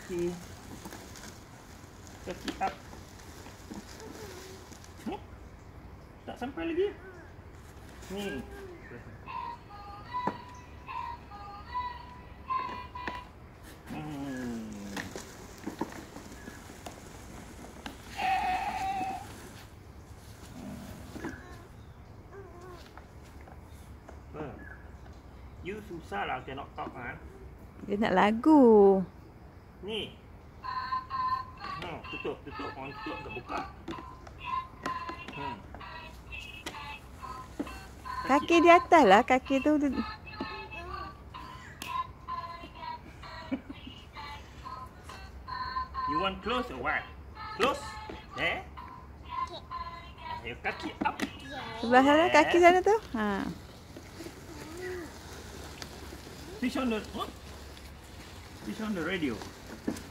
kaki. Kaki up. Tak sampai lagi. Ni. You susah lah cannot talk Dia nak lagu. Ni. Tutup. Orang tutup tak buka. Kaki di atas lah. Kaki tu. You want close or what? Close? There? Your kaki up. Sebelah sana, kaki sana tu. Switch on the radio.